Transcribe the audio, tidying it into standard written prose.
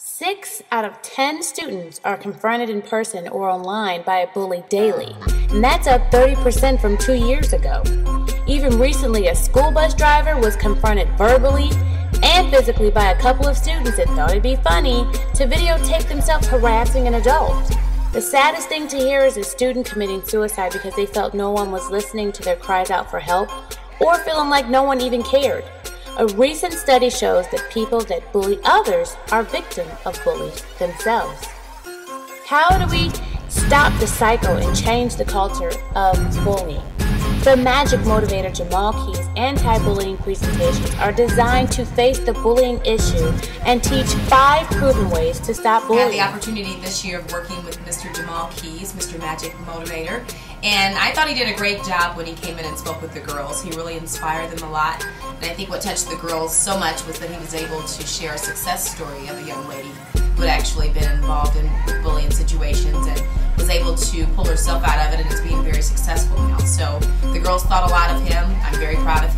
6 out of 10 students are confronted in person or online by a bully daily, and that's up 30% from 2 years ago. Even recently, a school bus driver was confronted verbally and physically by a couple of students that thought it'd be funny to videotape themselves harassing an adult. The saddest thing to hear is a student committing suicide because they felt no one was listening to their cries out for help or feeling like no one even cared. A recent study shows that people that bully others are victims of bullies themselves. How do we stop the cycle and change the culture of bullying? The Magic Motivator Jamal Key's anti-bullying presentations are designed to face the bullying issue and teach 5 proven ways to stop bullying. I had the opportunity this year of working with Mr. Jamal Keys, Mr. Magic Motivator, and I thought he did a great job when he came in and spoke with the girls. He really inspired them a lot, and I think what touched the girls so much was that he was able to share a success story of a young lady who had actually been involved in bullying situations and was able to pull herself out of it and is being very successful now. So the girls thought a lot of him. I'm very proud of